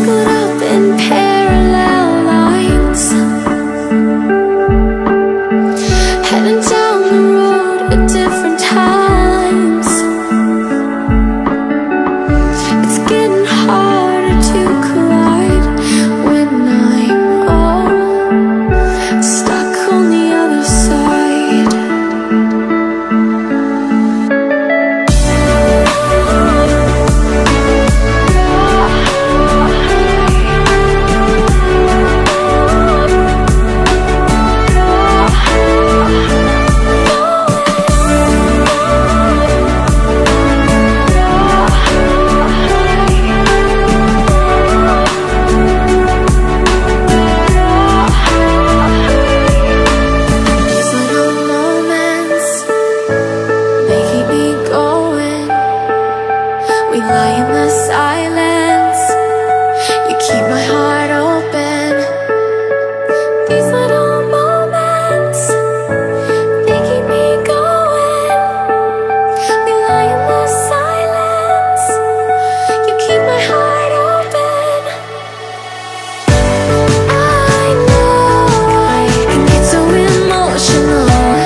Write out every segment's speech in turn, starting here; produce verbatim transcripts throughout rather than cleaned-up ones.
tangled up in parallel lines, heading down the road at different times. It's getting harder to collide when I'm all stuck on the other side. We lie in the silence, you keep my heart open. These little moments, they keep me going. We lie in the silence, you keep my heart open. I know I can get so emotional.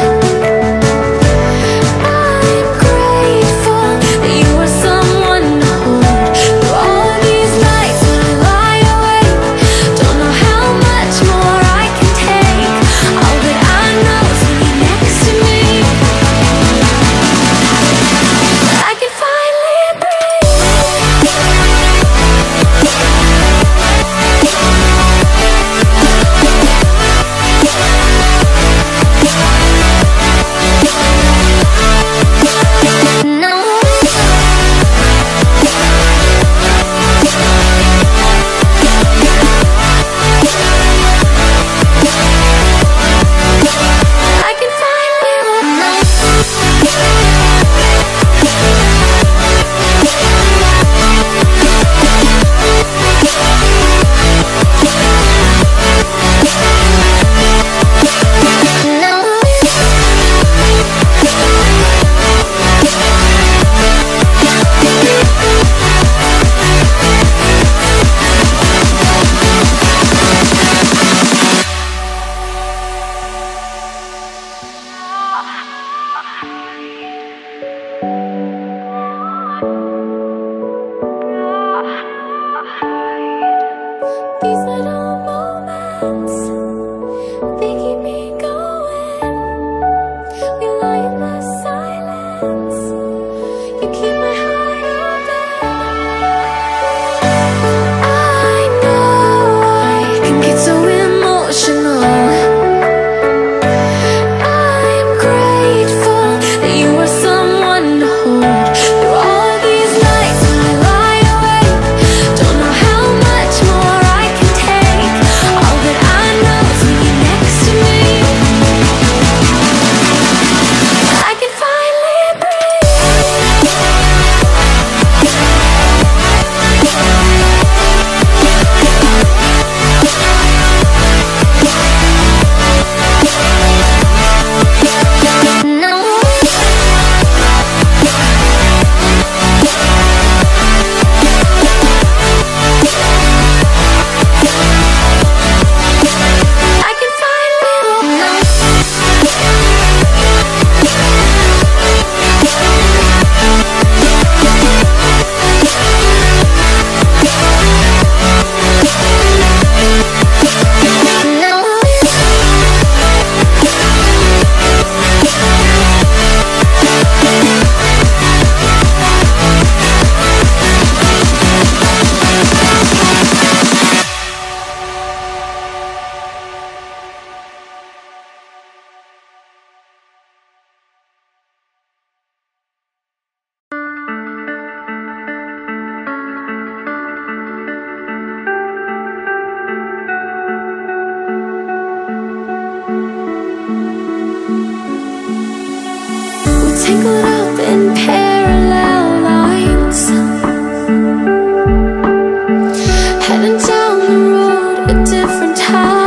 These little moments, they keep me going. We lie in the silence, you keep my heart open. I know I can get so emotional. I'm grateful that you were someone to hold through all these nights when I lie awake. Don't know how much more I can take. All that I know is when you're next to me, I can finally breathe. No. I can finally no. Tangled up in parallel lines, heading down the road at different times.